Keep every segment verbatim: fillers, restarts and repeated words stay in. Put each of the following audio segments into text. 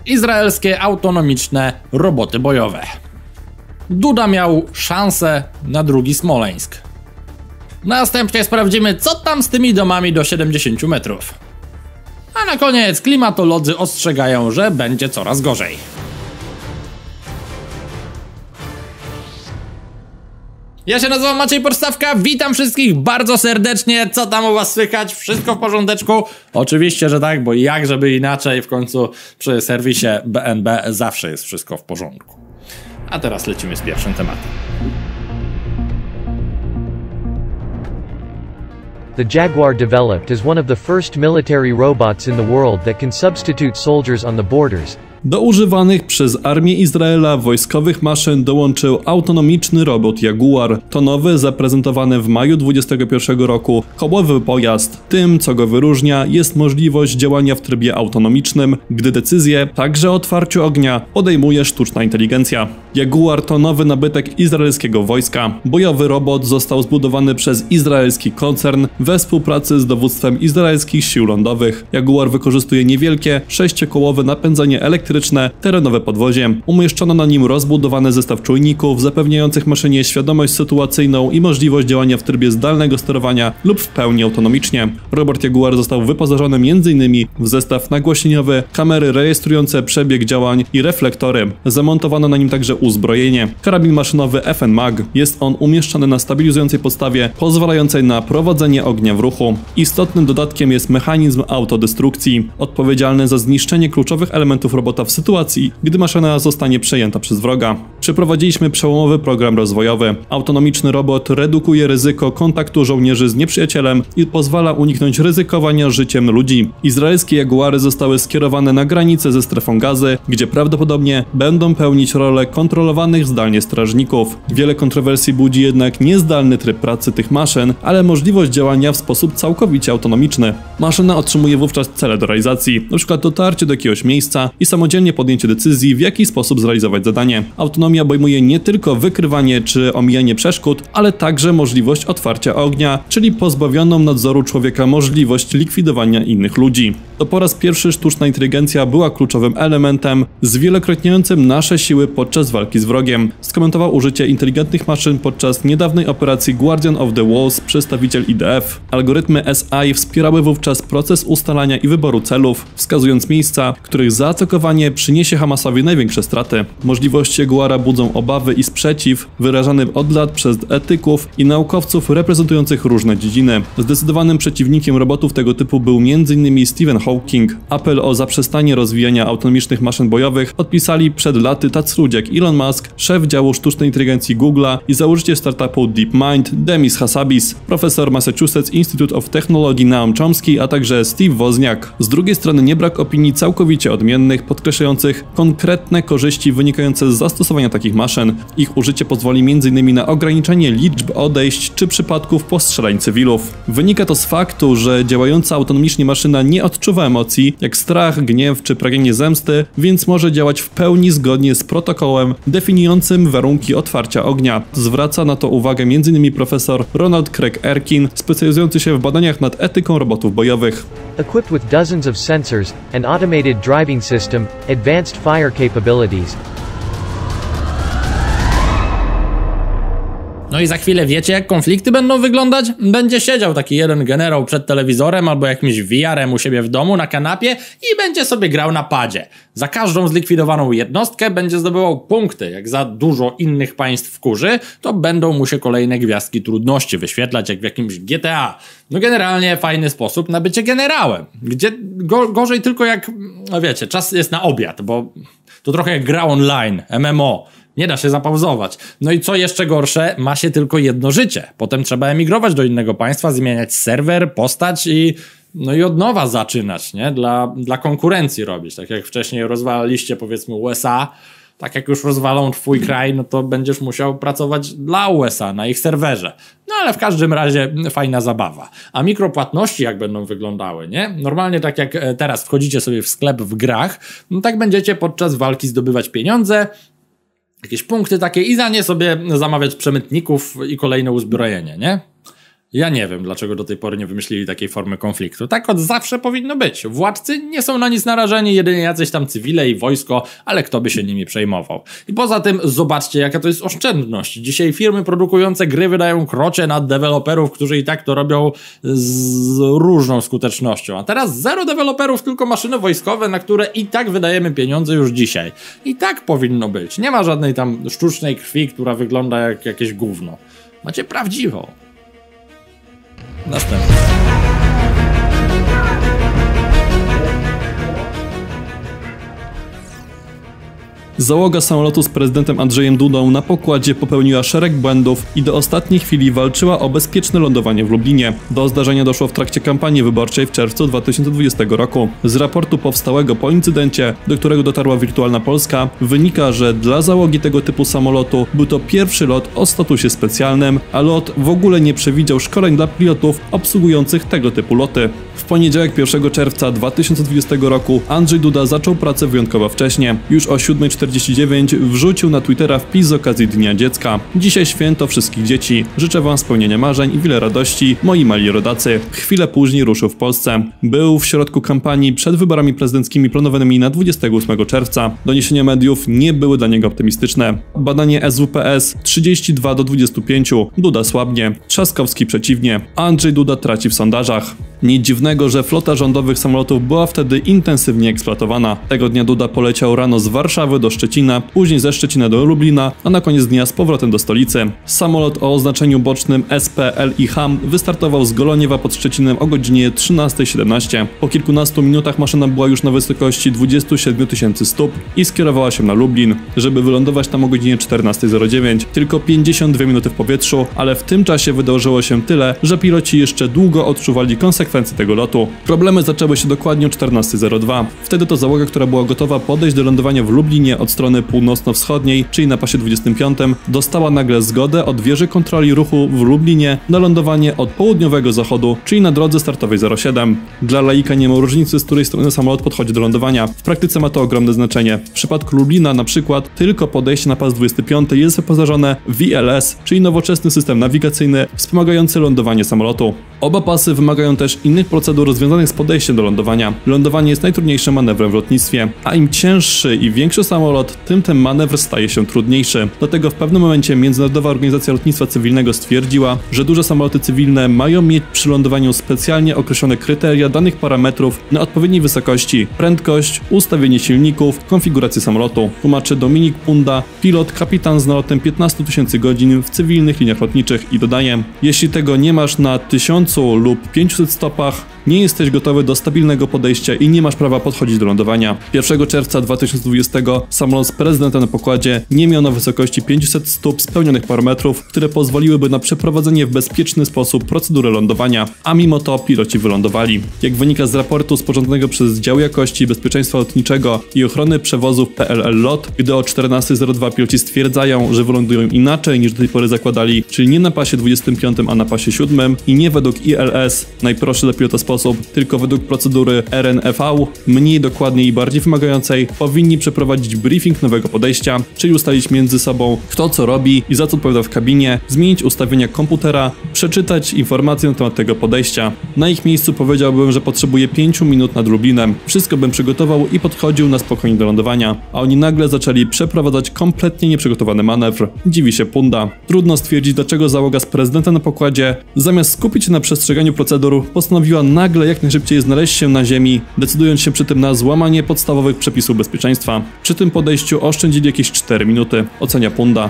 Izraelskie autonomiczne roboty bojowe. Duda miał szansę na drugi Smoleńsk. Następnie sprawdzimy, co tam z tymi domami do siedemdziesięciu metrów. A na koniec klimatolodzy ostrzegają, że będzie coraz gorzej. Ja się nazywam Maciej Podstawka, witam wszystkich bardzo serdecznie. Co tam u was słychać? Wszystko w porządeczku? Oczywiście, że tak, bo jak żeby inaczej, w końcu przy serwisie B N B zawsze jest wszystko w porządku. A teraz lecimy z pierwszym tematem. The Jaguar developed as one of the first military robots in the world that can substitute soldiers on the borders. Do używanych przez armię Izraela wojskowych maszyn dołączył autonomiczny robot Jaguar. To nowy, zaprezentowany w maju dwudziestego pierwszego roku, kołowy pojazd. Tym, co go wyróżnia, jest możliwość działania w trybie autonomicznym, gdy decyzję, także o otwarciu ognia, podejmuje sztuczna inteligencja. Jaguar to nowy nabytek izraelskiego wojska. Bojowy robot został zbudowany przez izraelski koncern we współpracy z dowództwem izraelskich sił lądowych. Jaguar wykorzystuje niewielkie, sześciokołowe napędzanie elektryczne, terenowe podwozie. Umieszczono na nim rozbudowany zestaw czujników zapewniających maszynie świadomość sytuacyjną i możliwość działania w trybie zdalnego sterowania lub w pełni autonomicznie. Robot Jaguar został wyposażony między innymi w zestaw nagłośnieniowy, kamery rejestrujące przebieg działań i reflektory. Zamontowano na nim także uzbrojenie. Karabin maszynowy F N Mag. Jest on umieszczony na stabilizującej podstawie pozwalającej na prowadzenie ognia w ruchu. Istotnym dodatkiem jest mechanizm autodestrukcji, odpowiedzialny za zniszczenie kluczowych elementów robota w sytuacji, gdy maszyna zostanie przejęta przez wroga. Przeprowadziliśmy przełomowy program rozwojowy. Autonomiczny robot redukuje ryzyko kontaktu żołnierzy z nieprzyjacielem i pozwala uniknąć ryzykowania życiem ludzi. Izraelskie Jaguary zostały skierowane na granicę ze strefą Gazy, gdzie prawdopodobnie będą pełnić rolę kontrolowanych zdalnie strażników. Wiele kontrowersji budzi jednak nie zdalny tryb pracy tych maszyn, ale możliwość działania w sposób całkowicie autonomiczny. Maszyna otrzymuje wówczas cele do realizacji, np. dotarcie do jakiegoś miejsca i samodzielnie podjęcie decyzji, w jaki sposób zrealizować zadanie. Autonomia obejmuje nie tylko wykrywanie czy omijanie przeszkód, ale także możliwość otwarcia ognia, czyli pozbawioną nadzoru człowieka możliwość likwidowania innych ludzi. To po raz pierwszy sztuczna inteligencja była kluczowym elementem zwielokrotniającym nasze siły podczas walki z wrogiem, skomentował użycie inteligentnych maszyn podczas niedawnej operacji Guardian of the Walls przedstawiciel I D F. Algorytmy S I wspierały wówczas proces ustalania i wyboru celów, wskazując miejsca, których zaatakowanie przyniesie Hamasowi największe straty. Możliwości Jaguara budzą obawy i sprzeciw wyrażany od lat przez etyków i naukowców reprezentujących różne dziedziny. Zdecydowanym przeciwnikiem robotów tego typu był między innymi Stephen Hawking. Apel o zaprzestanie rozwijania autonomicznych maszyn bojowych podpisali przed laty tacy ludzie jak Elon Musk, szef działu sztucznej inteligencji Google'a i założyciel startupu DeepMind, Demis Hassabis, profesor Massachusetts Institute of Technology Noam Chomsky, a także Steve Wozniak. Z drugiej strony nie brak opinii całkowicie odmiennych, podkreślających konkretne korzyści wynikające z zastosowania takich maszyn. Ich użycie pozwoli między innymi na ograniczenie liczb odejść czy przypadków postrzelań cywilów. Wynika to z faktu, że działająca autonomicznie maszyna nie odczuwa emocji, jak strach, gniew czy pragnienie zemsty, więc może działać w pełni zgodnie z protokołem definiującym warunki otwarcia ognia. Zwraca na to uwagę między innymi profesor Ronald Craig Erkin, specjalizujący się w badaniach nad etyką robotów bojowych. Equipped with dozens of sensors, an automated driving system, advanced fire capabilities. No i za chwilę wiecie, jak konflikty będą wyglądać? Będzie siedział taki jeden generał przed telewizorem albo jakimś V R-em u siebie w domu na kanapie i będzie sobie grał na padzie. Za każdą zlikwidowaną jednostkę będzie zdobywał punkty. Jak za dużo innych państw wkurzy, to będą mu się kolejne gwiazdki trudności wyświetlać, jak w jakimś G T A. No generalnie fajny sposób na bycie generałem. Gdzie go, gorzej tylko jak, no wiecie, czas jest na obiad, bo to trochę jak gra online, M M O. Nie da się zapauzować. No i co jeszcze gorsze, ma się tylko jedno życie. Potem trzeba emigrować do innego państwa, zmieniać serwer, postać i no i od nowa zaczynać, nie? Dla, dla konkurencji robić. Tak jak wcześniej rozwalaliście powiedzmy U S A, tak jak już rozwalą twój kraj, no to będziesz musiał pracować dla U S A na ich serwerze. No ale w każdym razie fajna zabawa. A mikropłatności jak będą wyglądały, nie? Normalnie tak jak teraz wchodzicie sobie w sklep w grach, no tak będziecie podczas walki zdobywać pieniądze, jakieś punkty takie i za nie sobie zamawiać przemytników i kolejne uzbrojenie, nie? Ja nie wiem, dlaczego do tej pory nie wymyślili takiej formy konfliktu. Tak od zawsze powinno być. Władcy nie są na nic narażeni, jedynie jacyś tam cywile i wojsko, ale kto by się nimi przejmował. I poza tym zobaczcie, jaka to jest oszczędność. Dzisiaj firmy produkujące gry wydają krocie na deweloperów, którzy i tak to robią z różną skutecznością. A teraz zero deweloperów, tylko maszyny wojskowe, na które i tak wydajemy pieniądze już dzisiaj. I tak powinno być. Nie ma żadnej tam sztucznej krwi, która wygląda jak jakieś gówno. Macie prawdziwą. Następny. Załoga samolotu z prezydentem Andrzejem Dudą na pokładzie popełniła szereg błędów i do ostatniej chwili walczyła o bezpieczne lądowanie w Lublinie. Do zdarzenia doszło w trakcie kampanii wyborczej w czerwcu dwa tysiące dwudziestego roku. Z raportu powstałego po incydencie, do którego dotarła Wirtualna Polska, wynika, że dla załogi tego typu samolotu był to pierwszy lot o statusie specjalnym, a lot w ogóle nie przewidział szkoleń dla pilotów obsługujących tego typu loty. W poniedziałek pierwszego czerwca dwa tysiące dwudziestego roku Andrzej Duda zaczął pracę wyjątkowo wcześnie. Już o siódma czterdzieści dziewięć wrzucił na Twittera wpis z okazji Dnia Dziecka. Dzisiaj święto wszystkich dzieci. Życzę wam spełnienia marzeń i wiele radości, moi mali rodacy. Chwilę później ruszył w Polsce. Był w środku kampanii przed wyborami prezydenckimi planowanymi na dwudziestego ósmego czerwca. Doniesienia mediów nie były dla niego optymistyczne. Badanie S W P S trzydzieści dwa do dwudziestu pięciu. Duda słabnie. Trzaskowski przeciwnie. Andrzej Duda traci w sondażach. Nic dziwnego, że flota rządowych samolotów była wtedy intensywnie eksploatowana. Tego dnia Duda poleciał rano z Warszawy do Szczecina, później ze Szczecina do Lublina, a na koniec dnia z powrotem do stolicy. Samolot o oznaczeniu bocznym S P L I H wystartował z Goloniewa pod Szczecinem o godzinie trzynastej siedemnaście. Po kilkunastu minutach maszyna była już na wysokości dwudziestu siedmiu tysięcy stóp i skierowała się na Lublin, żeby wylądować tam o godzinie czternastej zero dziewięć. Tylko pięćdziesiąt dwie minuty w powietrzu, ale w tym czasie wydarzyło się tyle, że piloci jeszcze długo odczuwali konsekwencje tego lotu. Problemy zaczęły się dokładnie o czternastej zero dwa. Wtedy to załoga, która była gotowa podejść do lądowania w Lublinie od strony północno-wschodniej, czyli na pasie dwudziestym piątym, dostała nagle zgodę od wieży kontroli ruchu w Lublinie na lądowanie od południowego zachodu, czyli na drodze startowej zero siedem. Dla laika nie ma różnicy, z której strony samolot podchodzi do lądowania. W praktyce ma to ogromne znaczenie. W przypadku Lublina na przykład tylko podejście na pas dwudziesty piąty jest wyposażone w V L S, czyli nowoczesny system nawigacyjny wspomagający lądowanie samolotu. Oba pasy wymagają też innych procedur związanych z podejściem do lądowania. Lądowanie jest najtrudniejszym manewrem w lotnictwie, a im cięższy i większy samolot, tym ten manewr staje się trudniejszy. Dlatego w pewnym momencie Międzynarodowa Organizacja Lotnictwa Cywilnego stwierdziła, że duże samoloty cywilne mają mieć przy lądowaniu specjalnie określone kryteria danych parametrów na odpowiedniej wysokości, prędkość, ustawienie silników, konfigurację samolotu. Tłumaczy Dominik Punda, pilot, kapitan z nalotem piętnastu tysięcy godzin w cywilnych liniach lotniczych i dodaje: jeśli tego nie masz na tysiącu lub pięciuset stopach, nie jesteś gotowy do stabilnego podejścia i nie masz prawa podchodzić do lądowania. pierwszego czerwca dwa tysiące dwudziestego samolot z prezydentem na pokładzie nie miał na wysokości pięciuset stóp spełnionych parametrów, które pozwoliłyby na przeprowadzenie w bezpieczny sposób procedury lądowania, a mimo to piloci wylądowali. Jak wynika z raportu sporządzonego przez Dział Jakości Bezpieczeństwa Lotniczego i Ochrony Przewozów P L L LOT, gdy o czternastej zero dwa piloci stwierdzają, że wylądują inaczej niż do tej pory zakładali, czyli nie na pasie dwudziestym piątym, a na pasie siódmym i nie według I L S, najprostszy dla pilota sposób, tylko według procedury R N F V, mniej dokładnej i bardziej wymagającej, powinni przeprowadzić briefing nowego podejścia, czyli ustalić między sobą, kto co robi i za co odpowiada w kabinie, zmienić ustawienia komputera, przeczytać informacje na temat tego podejścia. Na ich miejscu powiedziałbym, że potrzebuję pięciu minut nad Lublinem. Wszystko bym przygotował i podchodził na spokojnie do lądowania, a oni nagle zaczęli przeprowadzać kompletnie nieprzygotowany manewr. Dziwi się Punda. Trudno stwierdzić, dlaczego załoga z prezydentem na pokładzie, zamiast skupić się na przestrzeganiu procedur, postanowiła nagle jak najszybciej znaleźć się na ziemi, decydując się przy tym na złamanie podstawowych przepisów bezpieczeństwa. Przy tym podejściu oszczędzili jakieś cztery minuty, ocenia Punda.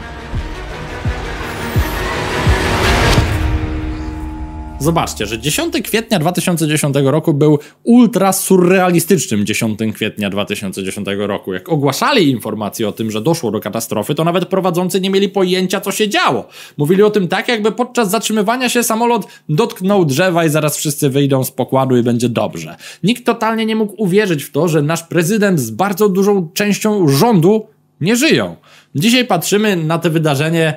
Zobaczcie, że dziesiątego kwietnia dwa tysiące dziesiątego roku był ultra surrealistycznym dziesiątego kwietnia dwa tysiące dziesiątego roku. Jak ogłaszali informacje o tym, że doszło do katastrofy, to nawet prowadzący nie mieli pojęcia, co się działo. Mówili o tym tak, jakby podczas zatrzymywania się samolot dotknął drzewa i zaraz wszyscy wyjdą z pokładu i będzie dobrze. Nikt totalnie nie mógł uwierzyć w to, że nasz prezydent z bardzo dużą częścią rządu nie żyją. Dzisiaj patrzymy na to wydarzenie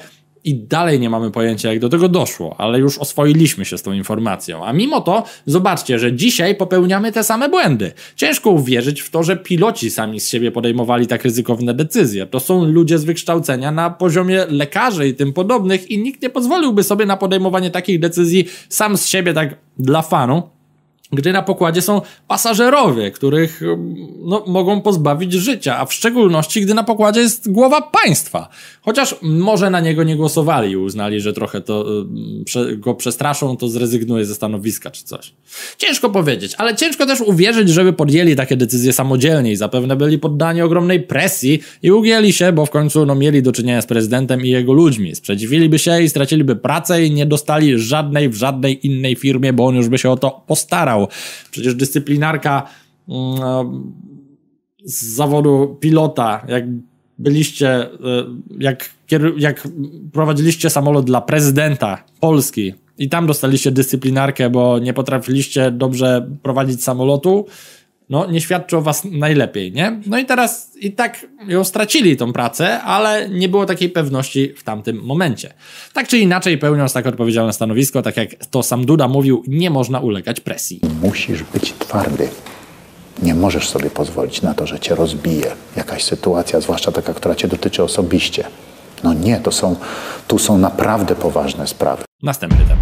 I dalej nie mamy pojęcia, jak do tego doszło, ale już oswoiliśmy się z tą informacją. A mimo to, zobaczcie, że dzisiaj popełniamy te same błędy. Ciężko uwierzyć w to, że piloci sami z siebie podejmowali tak ryzykowne decyzje. To są ludzie z wykształcenia na poziomie lekarzy i tym podobnych i nikt nie pozwoliłby sobie na podejmowanie takich decyzji sam z siebie tak dla fanu, gdy na pokładzie są pasażerowie, których no, mogą pozbawić życia, a w szczególności gdy na pokładzie jest głowa państwa. Chociaż może na niego nie głosowali i uznali, że trochę to y, prze, go przestraszą, to zrezygnuje ze stanowiska czy coś. Ciężko powiedzieć, ale ciężko też uwierzyć, żeby podjęli takie decyzje samodzielnie i zapewne byli poddani ogromnej presji i ugięli się, bo w końcu no, mieli do czynienia z prezydentem i jego ludźmi. Sprzeciwiliby się i straciliby pracę i nie dostali żadnej w żadnej innej firmie, bo on już by się o to postarał. Przecież dyscyplinarka mm, z zawodu pilota, jak byliście, jak, jak prowadziliście samolot dla prezydenta Polski i tam dostaliście dyscyplinarkę, bo nie potrafiliście dobrze prowadzić samolotu, no nie świadczy o was najlepiej, nie? No i teraz i tak ją stracili tą pracę, ale nie było takiej pewności w tamtym momencie. Tak czy inaczej, pełniąc tak odpowiedzialne stanowisko, tak jak to sam Duda mówił, nie można ulegać presji. Musisz być twardy. Nie możesz sobie pozwolić na to, że cię rozbije jakaś sytuacja, zwłaszcza taka, która cię dotyczy osobiście. No nie, to są, tu są naprawdę poważne sprawy. Następny temat.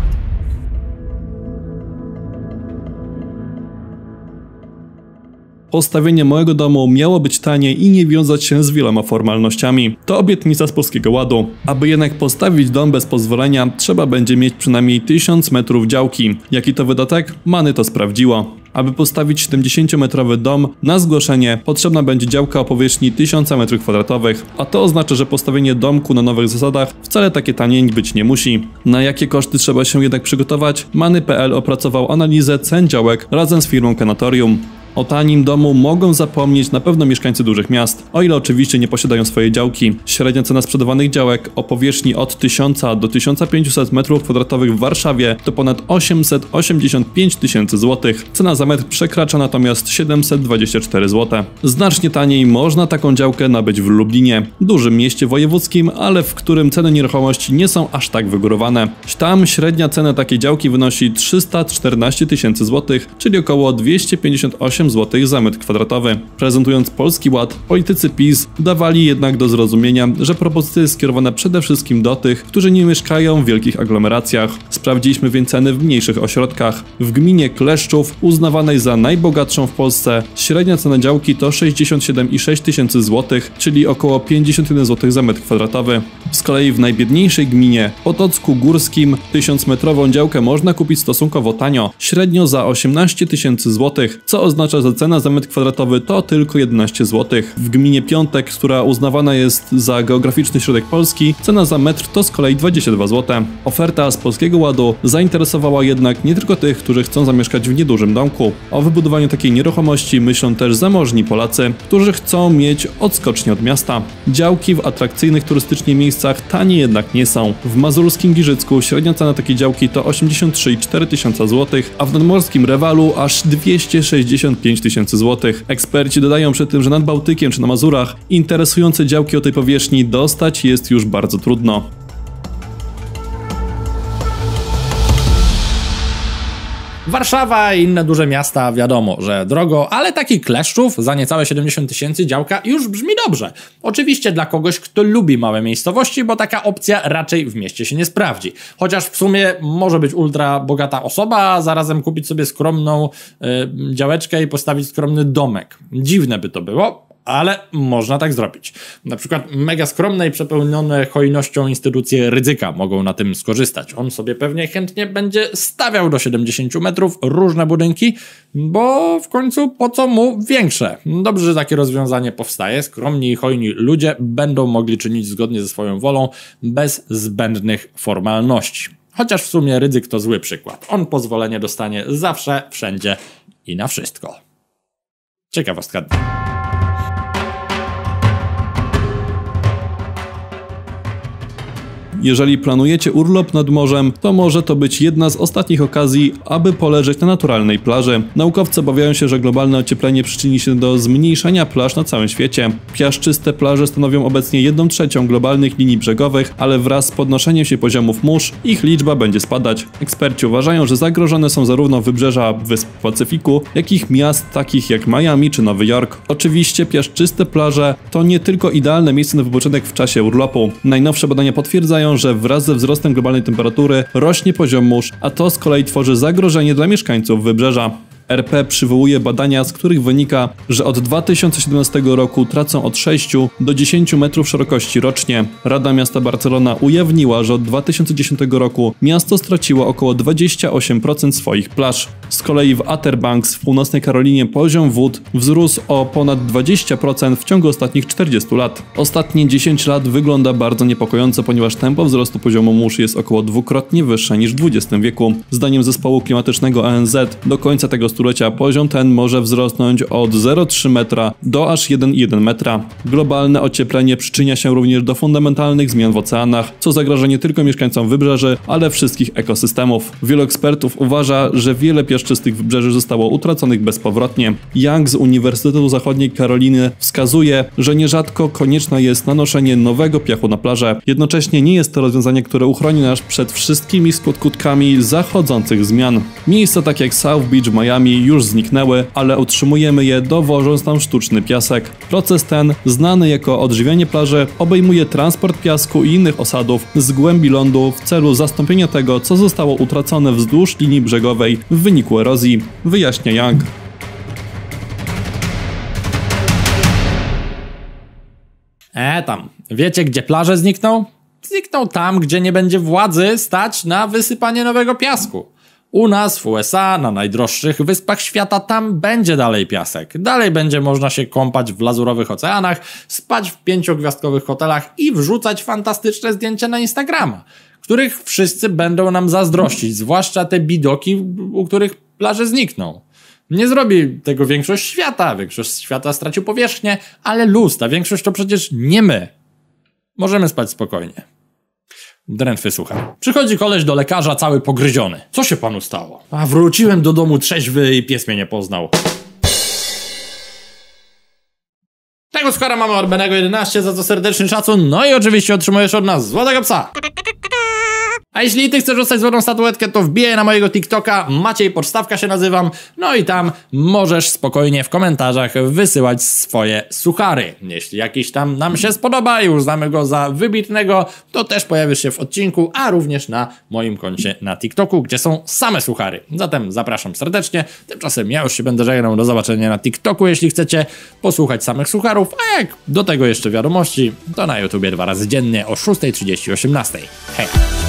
Postawienie mojego domu miało być tanie i nie wiązać się z wieloma formalnościami. To obietnica z Polskiego Ładu. Aby jednak postawić dom bez pozwolenia, trzeba będzie mieć przynajmniej tysiąc metrów działki. Jaki to wydatek? Many to sprawdziło. Aby postawić siedemdziesięciometrowy dom, na zgłoszenie potrzebna będzie działka o powierzchni tysiąc metrów kwadratowych, a to oznacza, że postawienie domku na nowych zasadach wcale takie tanie być nie musi. Na jakie koszty trzeba się jednak przygotować? Many kropka p l opracował analizę cen działek razem z firmą Kenatorium. O tanim domu mogą zapomnieć na pewno mieszkańcy dużych miast, o ile oczywiście nie posiadają swojej działki. Średnia cena sprzedawanych działek o powierzchni od tysiąc do tysiąca pięciuset metrów kwadratowych w Warszawie to ponad osiemset osiemdziesiąt pięć tysięcy złotych. Cena za metr przekracza natomiast siedemset dwadzieścia cztery złote. Znacznie taniej można taką działkę nabyć w Lublinie, dużym mieście wojewódzkim, ale w którym ceny nieruchomości nie są aż tak wygórowane. Tam średnia cena takiej działki wynosi trzysta czternaście tysięcy złotych, czyli około dwieście pięćdziesiąt osiem złotych za metr kwadratowy. Prezentując Polski Ład, politycy PiS dawali jednak do zrozumienia, że propozycja jest skierowana przede wszystkim do tych, którzy nie mieszkają w wielkich aglomeracjach. Sprawdziliśmy więc ceny w mniejszych ośrodkach. W gminie Kleszczów, uznawanej za najbogatszą w Polsce, średnia cena działki to sześćdziesiąt siedem przecinek sześć tysięcy złotych, czyli około pięćdziesiąt jeden złotych za metr kwadratowy. Z kolei w najbiedniejszej gminie, Potocku Górskim, tysiącmetrową działkę można kupić stosunkowo tanio, średnio za osiemnaście tysięcy złotych, co oznacza, że cena za metr kwadratowy to tylko jedenaście złotych. W gminie Piątek, która uznawana jest za geograficzny środek Polski, cena za metr to z kolei dwadzieścia dwa złote. Oferta z Polskiego Ładu zainteresowała jednak nie tylko tych, którzy chcą zamieszkać w niedużym domku. O wybudowaniu takiej nieruchomości myślą też zamożni Polacy, którzy chcą mieć odskocznie od miasta. Działki w atrakcyjnych turystycznie miejscach tanie jednak nie są. W mazurskim Giżycku średnia cena takiej działki to osiemdziesiąt trzy przecinek cztery tysiąca złotych, a w nadmorskim Rewalu aż dwieście sześćdziesiąt pięć tysięcy złotych. Eksperci dodają przy tym, że nad Bałtykiem czy na Mazurach interesujące działki o tej powierzchni dostać jest już bardzo trudno. Warszawa i inne duże miasta, wiadomo, że drogo, ale taki Kleszczów za niecałe siedemdziesiąt tysięcy działka już brzmi dobrze. Oczywiście dla kogoś, kto lubi małe miejscowości, bo taka opcja raczej w mieście się nie sprawdzi. Chociaż w sumie może być ultra bogata osoba, a zarazem kupić sobie skromną yy, działeczkę i postawić skromny domek. Dziwne by to było, ale można tak zrobić. Na przykład mega skromne i przepełnione hojnością instytucje Rydzyka mogą na tym skorzystać. On sobie pewnie chętnie będzie stawiał do siedemdziesięciu metrów różne budynki, bo w końcu po co mu większe? Dobrze, że takie rozwiązanie powstaje. Skromni i hojni ludzie będą mogli czynić zgodnie ze swoją wolą, bez zbędnych formalności. Chociaż w sumie Rydzyk to zły przykład. On pozwolenie dostanie zawsze, wszędzie i na wszystko. Ciekawostka. Jeżeli planujecie urlop nad morzem, to może to być jedna z ostatnich okazji, aby poleżeć na naturalnej plaży. Naukowcy obawiają się, że globalne ocieplenie przyczyni się do zmniejszenia plaż na całym świecie. Piaszczyste plaże stanowią obecnie jedną trzecią globalnych linii brzegowych, ale wraz z podnoszeniem się poziomów mórz ich liczba będzie spadać. Eksperci uważają, że zagrożone są zarówno wybrzeża wysp Pacyfiku, jak i miast takich jak Miami czy Nowy Jork. Oczywiście piaszczyste plaże to nie tylko idealne miejsce na wypoczynek w czasie urlopu. Najnowsze badania potwierdzają, że wraz ze wzrostem globalnej temperatury rośnie poziom mórz, a to z kolei tworzy zagrożenie dla mieszkańców wybrzeża. R P przywołuje badania, z których wynika, że od dwa tysiące siedemnastego roku tracą od sześciu do dziesięciu metrów szerokości rocznie. Rada Miasta Barcelona ujawniła, że od dwa tysiące dziesiątego roku miasto straciło około dwadzieścia osiem procent swoich plaż. Z kolei w Outer Banks w północnej Karolinie poziom wód wzrósł o ponad dwadzieścia procent w ciągu ostatnich czterdziestu lat. Ostatnie dziesięć lat wygląda bardzo niepokojąco, ponieważ tempo wzrostu poziomu mórz jest około dwukrotnie wyższe niż w dwudziestym wieku. Zdaniem zespołu klimatycznego O N Z do końca tego stulecia poziom ten może wzrosnąć od zero przecinek trzy metra do aż jeden przecinek jeden metra. Globalne ocieplenie przyczynia się również do fundamentalnych zmian w oceanach, co zagraża nie tylko mieszkańcom wybrzeży, ale wszystkich ekosystemów. Wielu ekspertów uważa, że wiele piaszczystych wybrzeży zostało utraconych bezpowrotnie. Young z Uniwersytetu Zachodniej Karoliny wskazuje, że nierzadko konieczne jest nanoszenie nowego piachu na plażę. Jednocześnie nie jest to rozwiązanie, które uchroni nas przed wszystkimi skutkami zachodzących zmian. Miejsca takie jak South Beach w Miami już zniknęły, ale utrzymujemy je, dowożąc tam sztuczny piasek. Proces ten, znany jako odżywianie plaży, obejmuje transport piasku i innych osadów z głębi lądu w celu zastąpienia tego, co zostało utracone wzdłuż linii brzegowej w wyniku erozji, wyjaśnia Young. E tam, wiecie gdzie plaże znikną? Znikną tam, gdzie nie będzie władzy stać na wysypanie nowego piasku. U nas w U S A, na najdroższych wyspach świata, tam będzie dalej piasek. Dalej będzie można się kąpać w lazurowych oceanach, spać w pięciogwiazdkowych hotelach i wrzucać fantastyczne zdjęcia na Instagrama, których wszyscy będą nam zazdrościć, zwłaszcza te bidoki, u których plaże znikną. Nie zrobi tego większość świata, większość świata stracił powierzchnię, ale luz, ta większość to przecież nie my. Możemy spać spokojnie. Drętwy słucha. Przychodzi koleś do lekarza cały pogryziony. Co się panu stało? A wróciłem do domu trzeźwy i pies mnie nie poznał. Tego skora mamy Orbenego jedenaście, za co serdeczny szacun. No i oczywiście otrzymujesz od nas złotego psa. A jeśli ty chcesz dostać złotą statuetkę, to wbijaj na mojego TikToka, Maciej Podstawka się nazywam, no i tam możesz spokojnie w komentarzach wysyłać swoje suchary. Jeśli jakiś tam nam się spodoba i uznamy go za wybitnego, to też pojawisz się w odcinku, a również na moim koncie na TikToku, gdzie są same suchary. Zatem zapraszam serdecznie, tymczasem ja już się będę żegnał, do zobaczenia na TikToku, jeśli chcecie posłuchać samych sucharów, a jak do tego jeszcze wiadomości, to na YouTubie dwa razy dziennie o szóstej trzydzieści, osiemnastej. Hej!